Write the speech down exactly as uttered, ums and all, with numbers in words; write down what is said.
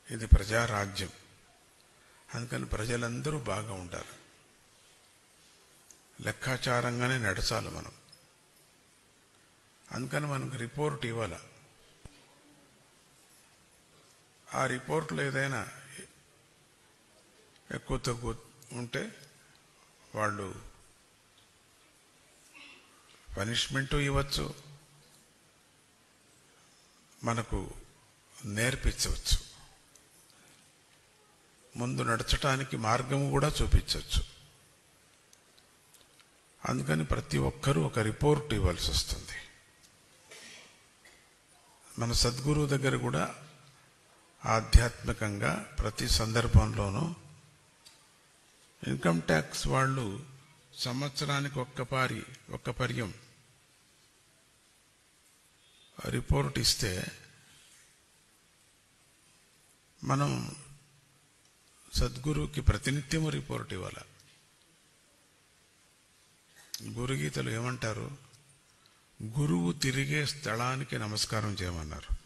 ఇది ప్రజారాజ్యం. అందుకని ప్రజలందరూ బాగా ఉండాలి, లెక్కాచారంగానే నడచాలి మనం. అందుకని మనకు రిపోర్ట్ ఇవ్వాలి. ఆ రిపోర్ట్లో ఏదైనా ఎక్కువ తక్కువ ఉంటే వాళ్ళు పనిష్మెంటు ఇవ్వచ్చు, మనకు నేర్పించవచ్చు, ముందు నడచడానికి మార్గము కూడా చూపించవచ్చు. అందుకని ప్రతి ఒక్కరూ ఒక రిపోర్ట్ ఇవ్వాల్సి వస్తుంది. మన సద్గురువు దగ్గర కూడా ఆధ్యాత్మికంగా ప్రతి సందర్భంలోనూ ఇన్కమ్ ట్యాక్స్ వాళ్ళు సంవత్సరానికి ఒక్కపారి ఒక్క పర్యం రిపోర్ట్ ఇస్తే మనం సద్గురువుకి ప్రతినిత్యము రిపోర్ట్ ఇవ్వాలి. గురుగీతలు ఏమంటారు? గురువు తిరిగే స్థలానికి నమస్కారం చేయమన్నారు.